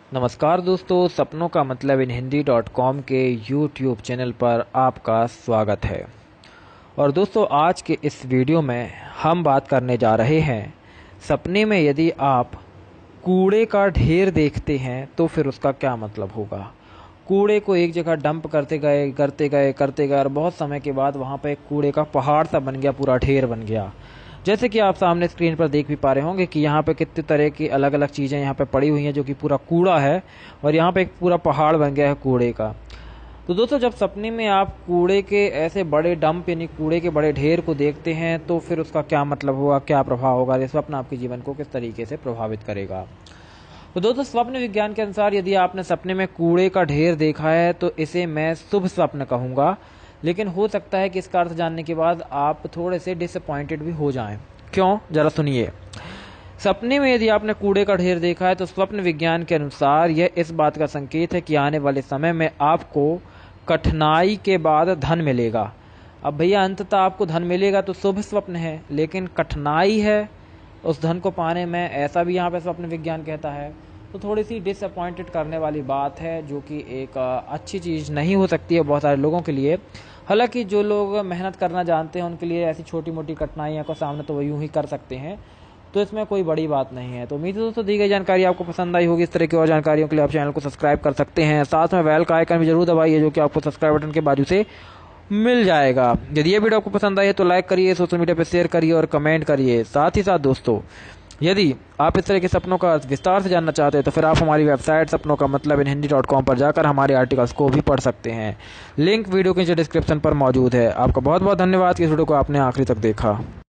नमस्कार दोस्तों, सपनों का मतलब इन हिंदी.com के यूट्यूब चैनल पर आपका स्वागत है। और दोस्तों, आज के इस वीडियो में हम बात करने जा रहे हैं, सपने में यदि आप कूड़े का ढेर देखते हैं तो फिर उसका क्या मतलब होगा। कूड़े को एक जगह डंप करते गए और बहुत समय के बाद वहाँ पर एक कूड़े का पहाड़ सा बन गया, पूरा ढेर बन गया। जैसे कि आप सामने स्क्रीन पर देख भी पा रहे होंगे कि यहाँ पे कितने तरह की अलग अलग चीज़ें यहाँ पे पड़ी हुई हैं, जो कि पूरा कूड़ा है और यहाँ पे एक पूरा पहाड़ बन गया है कूड़े का। तो दोस्तों, जब सपने में आप कूड़े के ऐसे बड़े डंप यानी कूड़े के बड़े ढेर को देखते हैं तो फिर उसका क्या मतलब होगा, क्या प्रभाव होगा, ये स्वप्न आपके जीवन को किस तरीके से प्रभावित करेगा। तो दोस्तों, स्वप्न विज्ञान के अनुसार यदि आपने सपने में कूड़े का ढेर देखा है तो इसे मैं शुभ स्वप्न कहूँगा। लेकिन हो सकता है कि इसका अर्थ जानने के बाद आप थोड़े से डिसअपॉइंटेड भी हो जाएं। क्यों, जरा सुनिए। सपने में यदि आपने कूड़े का ढेर देखा है तो स्वप्न विज्ञान के अनुसार यह इस बात का संकेत है कि आने वाले समय में आपको कठिनाई के बाद धन मिलेगा। अब भैया, अंततः आपको धन मिलेगा तो शुभ स्वप्न है, लेकिन कठिनाई है उस धन को पाने में, ऐसा भी यहाँ पे स्वप्न विज्ञान कहता है। तो थोड़ी सी डिसअपॉइंटेड करने वाली बात है, जो कि एक अच्छी चीज़ नहीं हो सकती है बहुत सारे लोगों के लिए। हालांकि जो लोग मेहनत करना जानते हैं उनके लिए ऐसी छोटी मोटी कठिनाइयों का सामना तो वो यूं ही कर सकते हैं, तो इसमें कोई बड़ी बात नहीं है। तो उम्मीद है दोस्तों दी गई जानकारी आपको पसंद आई होगी। इस तरह की और जानकारियों के लिए आप चैनल को सब्सक्राइब कर सकते हैं, साथ में बेल का आइकन भी जरूर दबाइए, जो कि आपको सब्सक्राइब बटन के बाजू से मिल जाएगा। यदि ये वीडियो आपको पसंद आई है तो लाइक करिए, सोशल मीडिया पर शेयर करिए और कमेंट करिए। साथ ही साथ दोस्तों, यदि आप इस तरह के सपनों का विस्तार से जानना चाहते हैं तो फिर आप हमारी वेबसाइट सपनों का मतलब इन हिंदी.com पर जाकर हमारे आर्टिकल्स को भी पढ़ सकते हैं। लिंक वीडियो के नीचे डिस्क्रिप्शन पर मौजूद है। आपका बहुत बहुत धन्यवाद कि इस वीडियो को आपने आखिरी तक देखा।